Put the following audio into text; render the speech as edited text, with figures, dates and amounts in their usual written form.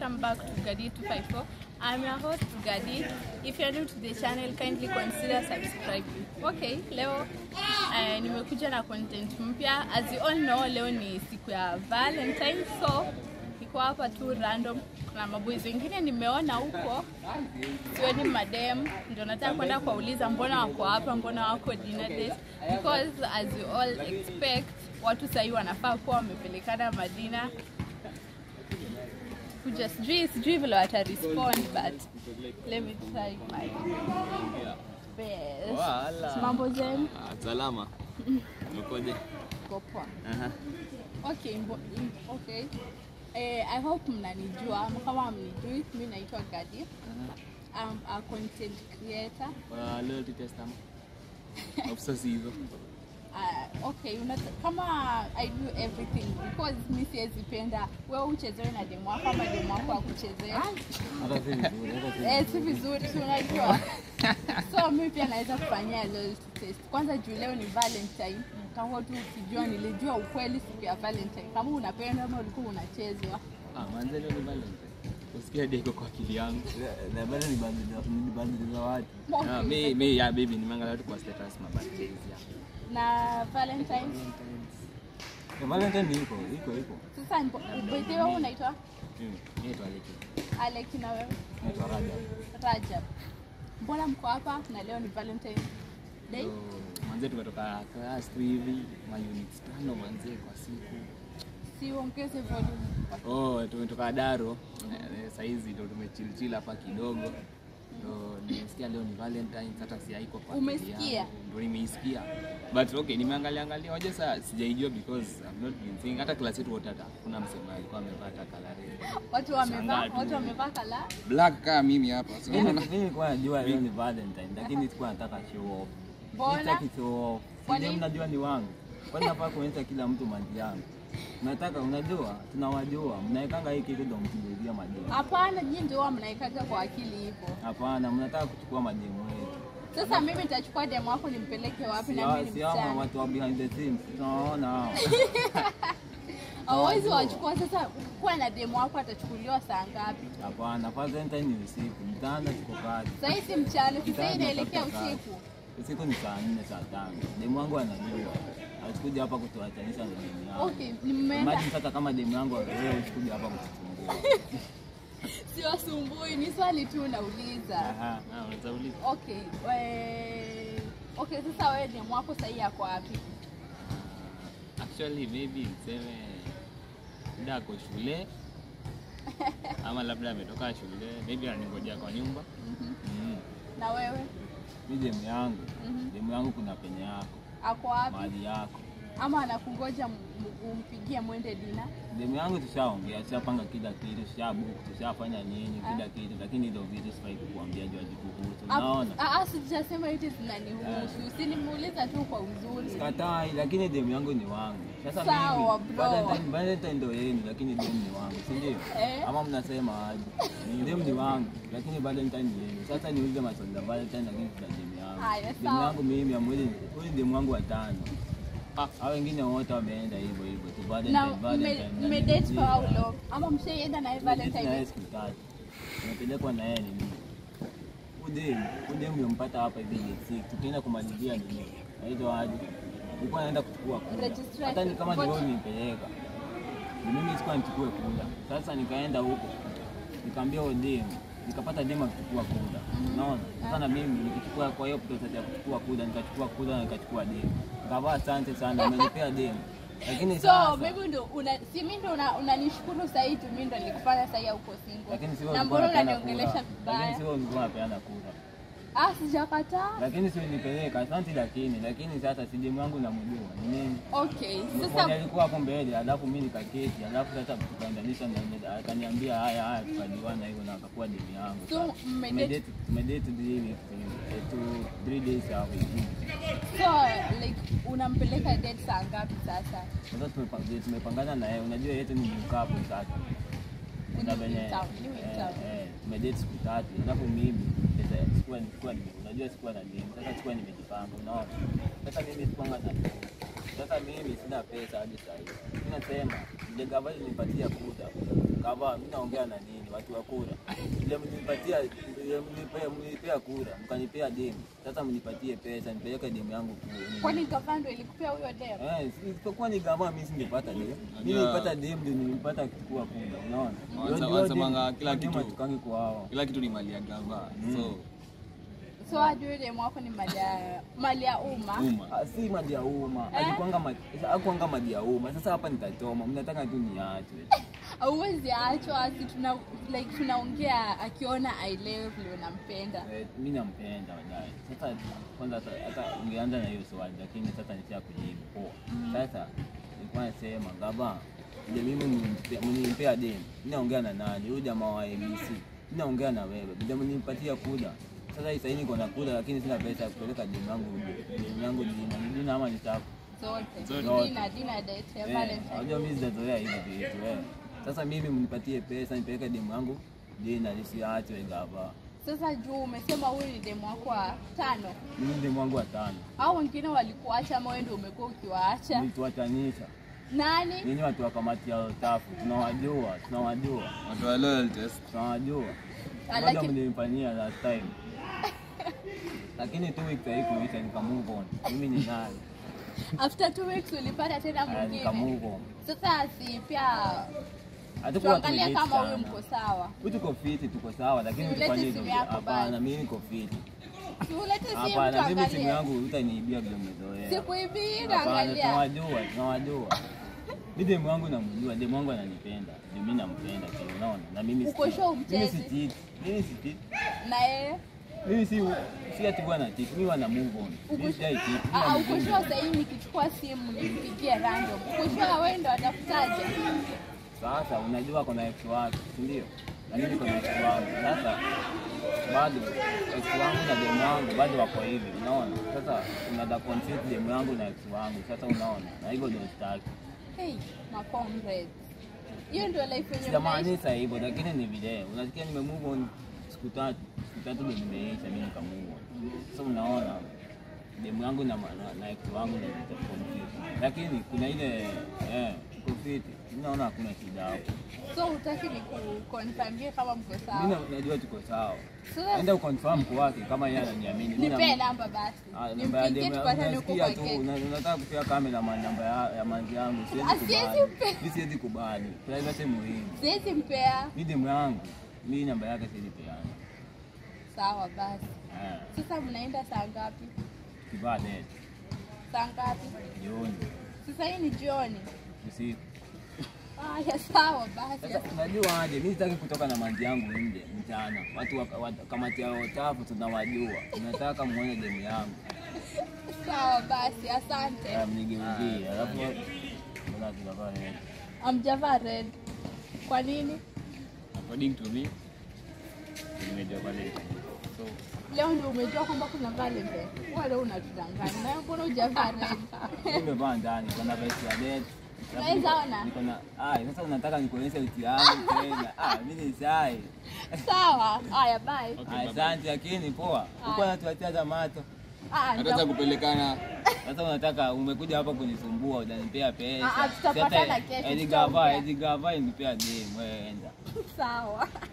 welcome back to Gadi 254. I'm your host Gadi. If you're new to the channel, kindly consider subscribing. Okay, leo nimekuja na content mpya. As you all know, leo ni siku ya Valentine, so niko hapa tu random. Kuna maboys wengine nimeona huko, siweni madem, ndio nataka kwenda kuuliza mbona wako hapa, mbona wako dinner date, because as you all expect, watu sahi wanafaa kuwa wamepelekana madina. Sijui vile wata respond, but let me try my best. Mambo zenu? Salama. Mkoje? Poa. Okay. I hope mnanijua. Kama mnijui, mimi naitwa Gadi. I'm a content creator. Loyalty testament. Obsessive. Okay, kama I do everything because mimi siwezi penda wewe uchezewe na demo wako kama demo wako akuchezea. Si vizuri, si unajua. So mimi pia naweza kufanyia loyalty test. Kwanza juu leo ni Valentine. Kama watu ukijua nilijua ukweli siku ya Valentine. Kama unapenda ama ulikuwa unachezwa. Manze leo ni Valentine. Usikia deko kwa akili yangu. Na bado ni bandi za watu. Mimi ya baby nimeangalia tu kwa status mabirthdays ya. Na Valentine ni iko. Sasa birthday wako unaitwa? Naitwa Aleki. Na wewe? Naitwa Rajab. Mbona mko hapa na leo ni Valentine Day? Manze tumetoka class 3 hivi, units 5 manze kwa siku. Si ongeze volume. Tumetoka Daro. Sasa hizi ndio tumechill hapa kidogo. Nimesikia leo ni Valentine, hata si haiko kwa. Umesikia? Ndio nimeisikia. But okay, nimeangalia waje sasa sijaijua because I've not been seeing hata class yetu wote hata kuna msema alikuwa amevaa color red. Watu wamevaa color black kama mimi hapa. So mimi nilikuwa najua leo ni Valentine, lakini sikuwa nataka show off. Mbona? Ndio mnajua ni wangu. Kwani nafaa kuonyesha kila mtu mali yangu. Nataka unajua, tunawajua, mnaikanga hii kitu ndio mtibezia mademu. Hapana, nyinyi ndio mnaikaga kwa akili hivyo. Hapana, mnataka kuchukua mademu wetu. Sasa mimi nitachukua demu wako nimpeleke wapi na mimi msichana? Si hao watu wa behind the scenes, tunaona hao. Hawezi wachukua sasa kwa na demu wako atachukuliwa saa ngapi? Hapana, Valentine ni usiku, mtaanza tuko kazi. Sasa hivi mchana, sasa inaelekea usiku. Usiku ni saa 4 saa 5. Demu wangu anajua. Alikuja hapa kutuachanisha na demu yangu. Okay, nimeenda. Imagine sasa kama demu yangu wewe usikuja hapa kutusumbua. Sio sumbui, ni swali tu nauliza. Unauliza. Okay, sasa wewe demu wako sasa yako wapi? Actually maybe niseme ndio ako shule. Ama labda ametoka shule, maybe ananingojea kwa nyumba. Na wewe? Mimi demu yangu kuna penye yako. Ako wapi? Mali yako. Ama anakungoja umpigie mwende dina? Demu yangu tushaongea, tushapanga kila kitu, tushabook, tushafanya nini kila kitu, lakini ndio vitu sifai kukuambia juu ajikuhusu. Unaona? Sijasema hivi zinanihusu. Usinimuuliza tu kwa uzuri. Sikatai, lakini demu yangu ni wangu. Sasa mimi Valentine ndio yenu, lakini demu ni wangu, si ndio? Ama mnasema aje? Demu ni wangu, lakini Valentine ni yenu. Sasa niulize maswali ya Valentine lakini kwa demu yangu. Demu yangu mimi amwezi, huyu demu wangu wa 5. Hao wengine wote wameenda hivyo tu Valentine. Mmedate for how long? Ama mshaenda na Valentine? Na siku 3. Nimepelekwa na yeye nini? Udemu nimempata hapa hivi siku. Tutaenda kumalizia nini? Haito aje. Nilikuwa naenda kuchukua kula. Hata ni kama ndio nipeleka. Mimi sikuwa nichukue kula. Sasa nikaenda huko. Nikamwambia udemu, nikapata demu kuchukua kula. Unaona? Sasa na mimi nikichukua kwa hiyo process ya kuchukua kula, nikachukua demu. Ngava asante sana, umenipea demu. Lakini sasa mimi ndo mimi ndo unanishukuru sasa hivi mimi ndo nilikufanya sasa hivi uko single. Lakini sio na mbona unaniongelesha vibaya? Lakini sio nilikuwa napeana kura. Sijakataa. Lakini sio nipeleka, asante lakini sasa si demu yangu namjua. Ni nini? Okay. Sasa alikuwa hapo mbele, alafu mimi nikaketi, alafu sasa tukaendanisha na akaniambia haya tukajiwana hivyo na akakuwa demu yangu. So mmedate 3 days hapo. So like unampeleka date saa ngapi sasa? Sasa tumepangana na yeye, unajua yetu ni mkapo sasa. Kuna venye tumedate siku 3, alafu mimi unajua sikuwa na demu. Sasa sikuwa nimejipanga, unaona? Sasa mimi sipanga na demu. Sasa mimi sina pesa hadi sasa hivi. Ninasema ndio gavana nipatia kuda. Kama mimi naongea na nini watu wa kura. Ile mnipea kura, mkanipea demu. Sasa mnipatie pesa, nipeleke demu yangu kule. Kwani gavana ndio ilikupea huyo demu? Isipokuwa ni gavana mimi singepata demu. Mimi nilipata demu ndio nilipata kuchukua kura, unaona? Wanasema kila kitu tukange kwa hao. Kila kitu ni mali ya gavana. So ajue demu wako ni mali ya umma. Si mali ya umma. Alikuanga mali ya umma. Sasa hapa nitatoma. Mnataka tu niachwe. Hauwezi achwa, tunaongea akiona aelewe vile unampenda. Mimi nampenda wadai. Sasa kwanza hata ungeanza na hiyo swali lakini sasa nisha kujibu poa. Sasa nilikuwa nasema gaba, ndio mimi mnimpea demu. Mimi naongea na nani? Huyu jamaa wa ABC. Mimi naongea na wewe. Ndio mnimpatia kula. Sasa hivi niko na kula lakini sina pesa ya kupeleka demu yangu jina ama nitaku. Zote. Dina date ya Valentine. Unajua mimi sijazoea hivi vitu Sasa mimi mnipatie pesa nipeleke demu yangu jina nisiache gaba. Sasa juu umesema huyu ni demu wako wa 5. Mimi demu wangu wa 5. Hao wengine walikuacha ama wewe ndio umekuwa ukiwaacha? Nilituachanisha. Nani? Ninyi watu wa kamati ya staff tunawajua. Watu wa loyalty tunawajua. Kwanza mlinifanyia last time. Lakini 2 weeks haikuisha nikamove on. Mimi ni nani? After 2 weeks ulipata tena mwingine. Nikamove on. Sasa si pia tuangalie kama huyu mko sawa. Tuko fit, tuko sawa lakini tufanye hivyo. Hapana, mimi niko fit. Ulete simu tuangalie. Hapana, mimi simu yangu utaniibia bila mzoea. Sikuibia, angalia. Tunawajua. Mimi demu wangu namjua, demu wangu ananipenda. Ndio mimi nampenda kwa unaona. Na mimi uko show mchezi. Mimi si cheat. Na yeye? Mimi si ati bwana cheat, mimi wana move on. Mimi si cheat. Uko show sasa hivi nikichukua simu nimpigie random. Uko show wewe ndo atafutaje? Sasa unajua kuna ex wake, si ndio? Na mimi kuna ex wangu. Sasa bado ex wangu na demu wangu bado wako hivi, unaona? Sasa unada conflict demu wangu na ex wangu. Sasa unaona? Na hivyo ndio sitaki. Hey, my comrades. Hiyo ndio life yenyewe. Sijamaanisha hivyo lakini ni video. Unasikia nimemove on siku tatu ndio nimeisha mimi nikamove on. Sasa unaona demu yangu na ex wangu ndio conflict. Lakini kuna ile conflict. Mimi naona hakuna shida hapo. So utaki ni kuconfirmie kama mko sawa? Mimi najua tuko sawa. Enda uconfirm kwa wake kama yeye ananiamini. Nipe namba basi. Nimpigie tupatane huko kwa gate. Unataka kupia kamera namba ya manzi yangu. Siwezi kubali. Privacy muhimu. Siwezi mpea. Ni demu yangu. Mimi namba yake siwezi peana. Sawa basi. Sasa mnaenda saa ngapi? Kibade. Saa ngapi? Jioni. Sasa hii ni jioni. Usiku. Ya sawa basi. Sasa unajua aje mimi sitaki kutoka na manzi yangu nje mchana. Watu kamati ya tafu tunawajua. Tunataka muone demu yangu. Sawa basi, asante. Mnigeukie. Alafu mbona tunavaa red? Amjavaa red. Kwa nini? According to me, nimejua Valentine. So leo ndio umejua kwamba kuna Valentine. Wewe leo unatudanganya. Na mbona hujavaa red? Nimevaa ndani kuna vesti ya red. Unaweza ona? Niko na sasa unataka nikuonyeshe uti yangu tena. Mimi ni sai. Sawa. Haya bye. Asante lakini poa. Uko unatuatia zamato. Nataka kupelekana. Sasa unataka umekuja hapa kunisumbua utanipea pesa. Tutapatana kesho. Edigava inipea game wewe enda. Sawa.